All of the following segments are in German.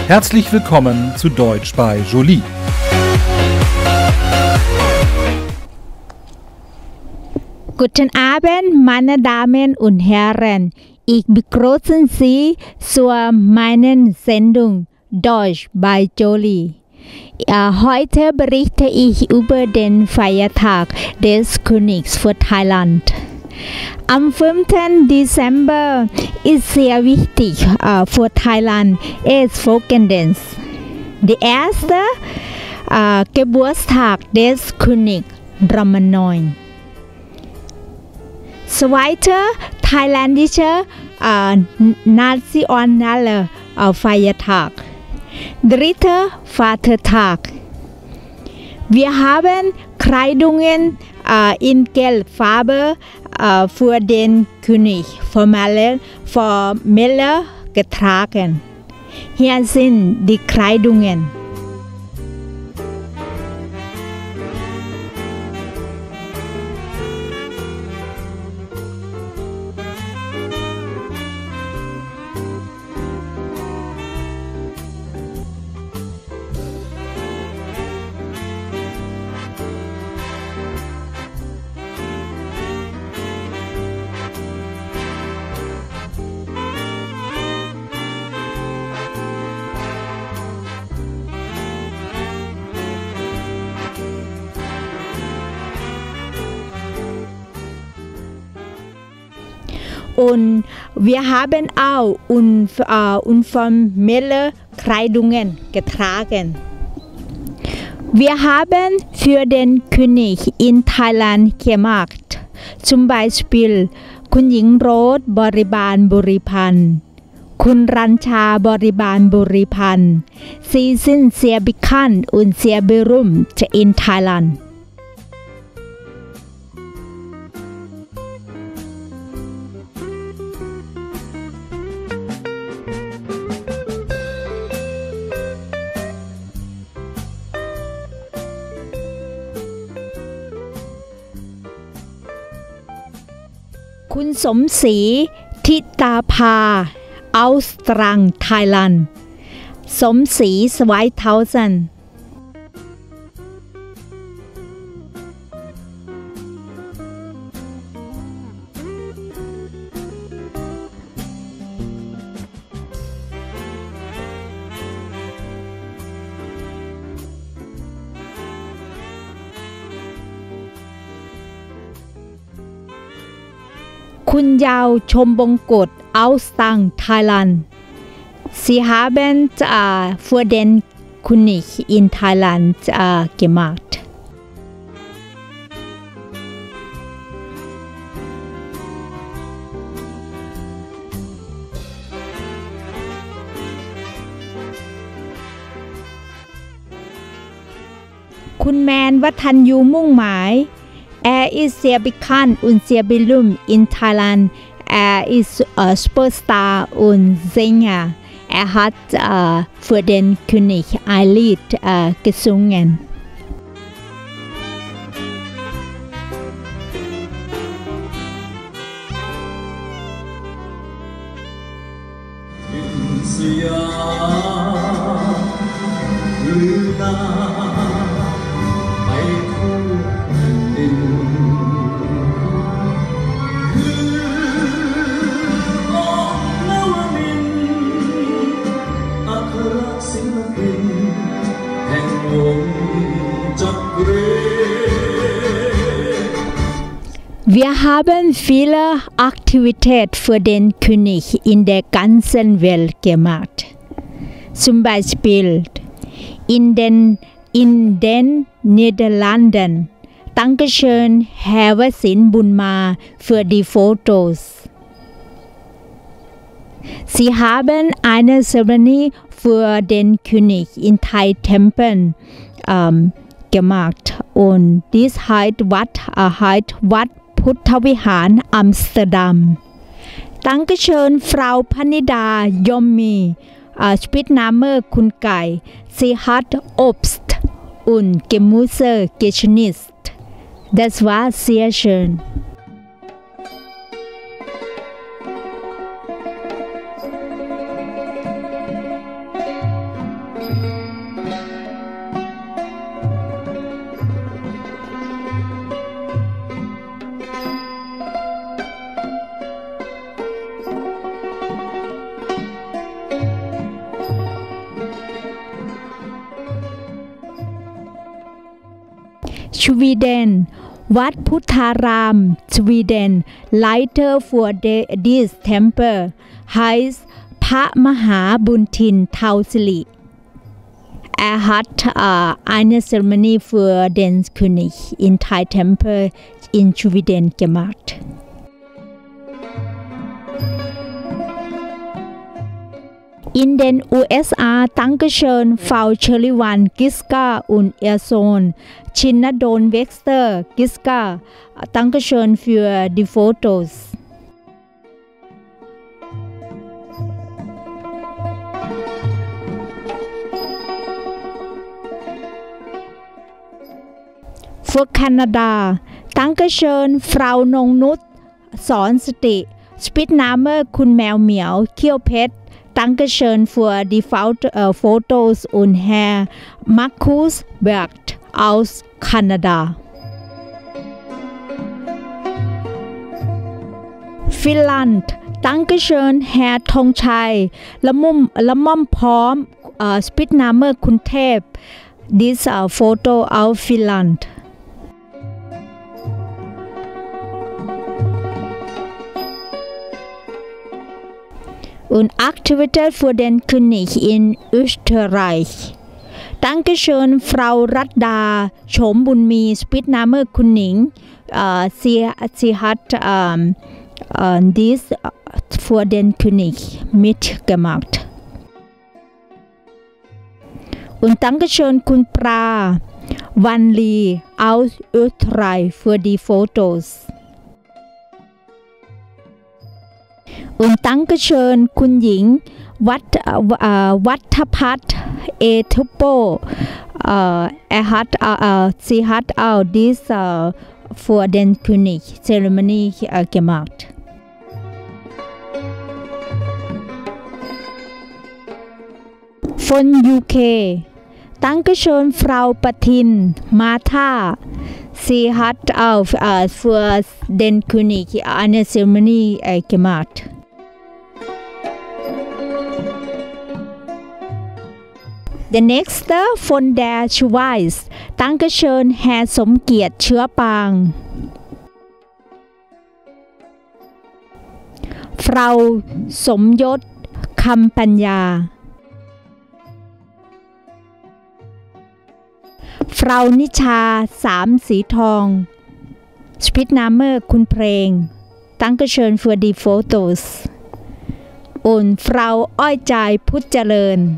Herzlich willkommen zu Deutsch bei Jolie. Guten Abend, meine Damen und Herren. Ich begrüße Sie zu meiner Sendung Deutsch bei Jolie. Heute berichte ich über den Feiertag des Königs für Thailand. Am 5. Dezember ist sehr wichtig für Thailand ist folgendes. Der erste Geburtstag des Königs Rama IX. Zweiter thailändischer nationaler Feiertag. Dritter Vatertag. Wir haben Kleidungen in Gelbfarbe für den König formell getragen. Hier sind die Kleidungen. Und wir haben auch informelle Kleidungen getragen. Wir haben für den König in Thailand gemacht, zum Beispiel Kun Hing Rod Boriban Buripan, Kun Rancha Boriban Buripan. Sie sind sehr bekannt und sehr berühmt in Thailand. Kun Somsi Thitapha Austrang Thailand Somsi 2000 Kun Yao Chombongkut Ausstang Thailand. Sie haben für den König in Thailand gemacht. Kun Män Watanyu Mung Mai. Ist sehr bekannt und sehr berühmt in Thailand. Ist Superstar und Sänger. Hat für den König ein Lied gesungen. Wir haben viele Aktivitäten für den König in der ganzen Welt gemacht. Zum Beispiel in den Niederlanden. Dankeschön, Herr Wasin Bunma, für die Fotos. Sie haben eine Zeremonie für den König in Thai-Tempeln gemacht und dies heißt Wat Putthavihan Amsterdam. Dankeschön, Frau Panida Yommi, Spitzname Kun Kai. Sie hat Obst und Gemüse geschnitzt. Das war sehr schön. Schweden วัดพุทธาราม Sweden Leiter for this temple heißt พระมหาบุญทินเทาสิริ hat eine Zeremonie für den König in Thai Temple in Schweden gemacht. In den USA Dankeschön Frau Cherrywan Giska und ihr Sohn Chinadon Wexter Giska Dankeschön für die Fotos. Für Kanada Dankeschön Frau Nongnut สอนสติ Spitzname คุณแมวเหมียวเขี้ยวเพชรDankeschön für die Fotos und Herr Markus Bergt aus Kanada. Finnland Dankeschön Herr Thongchai ละม่อมพร้อม Spitzname คุณเทพ This photo of Finland. Und Aktivität für den König in Österreich. Dankeschön Frau รัตดาโฉมบุญมี Spitzname คุณหนิง sie hat dies für den König mitgemacht. Und Dankeschön คุณปราวันลี aus Österreich für die Fotos.Und Dankeschön คุณหญิงวัฒพัฒน์เอทุปโป sie hat auch dies für den König Zeremonie gemacht. Von UK Dankeschön Frau Patin Martha Sie hat auch für den König eine Zeremonie gemacht.Der nächste von der Schweiz Dankeschön Herr สมเกียรติเชื้อปาง Frau สมยศคำปัญญา Frau นิชาสามสีทอง Spitzname คุณเพลง Dankeschön für die Fotos und Frau อ้อยใจพุทธเจริญ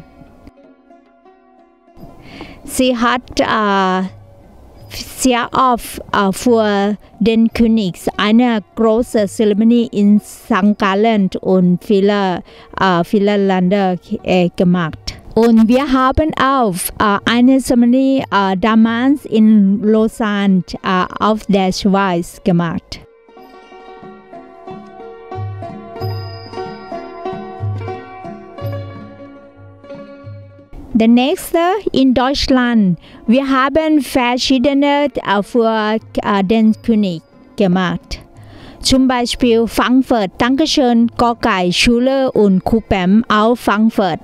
Sie hat sehr oft für den König eine große Zeremonie in St. Gallen und viele Länder gemacht. Und wir haben auch eine Zeremonie damals in Lausanne auf der Schweiz gemacht.Der nächste in Deutschland. Wir haben verschiedene für den König gemacht. Zum Beispiel Frankfurt. Dankeschön Gorkai Schule und Kupem auf Frankfurt.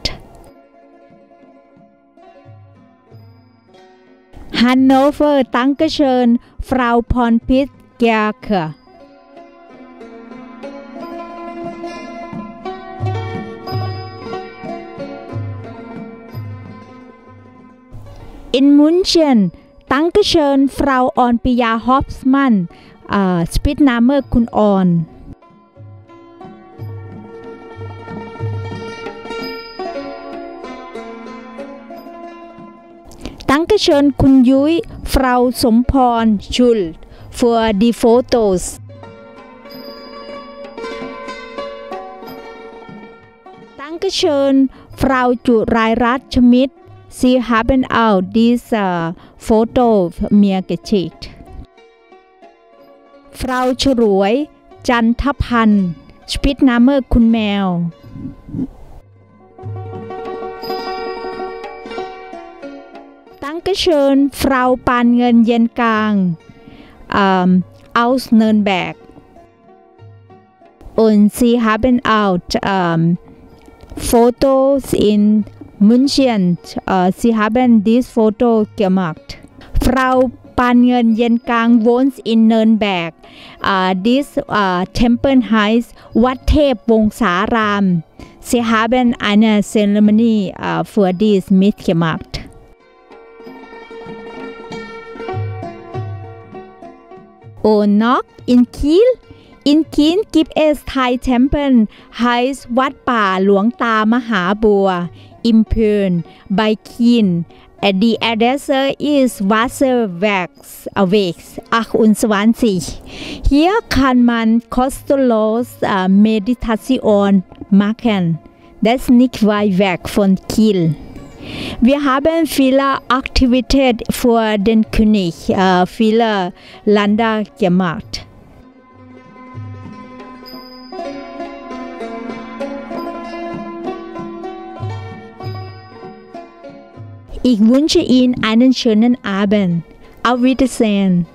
Hannover. Dankeschön Frau Pornpit Gerke.In München Dankeschön Frau Ornpia Hopsmann Spitzname คุณออน Dankeschön คุณยุ้ย Frau สมพร Schuld für die Fotos Dankeschön Frau จุไรรัตน์ชมิดSie haben auch diese Foto mir geschickt. Frau ฉรวยจันทพันธ์ Spitzname คุณแมว Dankeschön Frau ปานเงินเย็นกลาง aus Nürnberg. Und sie haben auch Fotos in München. Sie haben dies Foto gemacht. Frau Spanien-Jengang wohnt in Nürnberg. This temple heißt Wat Thep Wongsaram. Sie haben eine Zeremonie für dies mitgemacht. Und noch in Kiel. In Kiel gibt es Thai Tempel, heißt Wat Pa Luang Ta Maha Bua, im Pön, bei Kiel. Die Adresse ist Wasserwerks 28. Hier kann man kostenlos Meditation machen. Das ist nicht weit weg von Kiel. Wir haben viele Aktivitäten für den König, viele Länder gemacht. Ich wünsche Ihnen einen schönen Abend. Auf Wiedersehen.